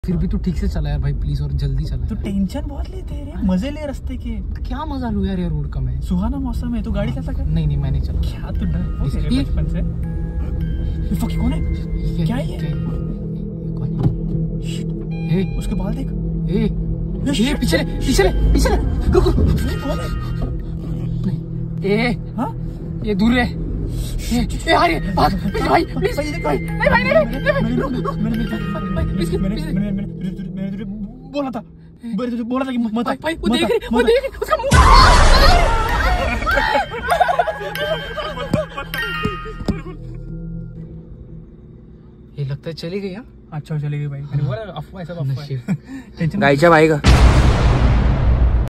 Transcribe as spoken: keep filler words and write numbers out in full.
फिर भी तू ठीक से चला यार भाई प्लीज, और जल्दी चला। तो टेंशन बहुत लेते हैं रे, मजे ले रास्ते के। क्या मजा लूं यार, ये रोड कम है, सुहाना मौसम है, तू गाड़ी चला कर। नहीं नहीं मैं नहीं चला। क्या तू डर हो तेरे बचपन से? ये फकी कौन है? क्या है ये? कौन है? ए उसके बाल देख। ए ये पीछे ले, पीछे ले, पीछे ले। रुक रुक। कौन है? ए हाँ ये दूर है। ए ए आ रही है, भाग भाई प्लीज भाई, नहीं भाई नहीं नहीं मैंने मैंने तुझे बोला था, मैंने तुझे बोला था कि मत आ। भाई वो देख रही, वो देख रही, उसका मुंह। ये लगता है चली गई। हाँ अच्छा चली गई भाई, मैंने बोला अफवाह, सब अफवाह है। टेंशन गायच्या बाई का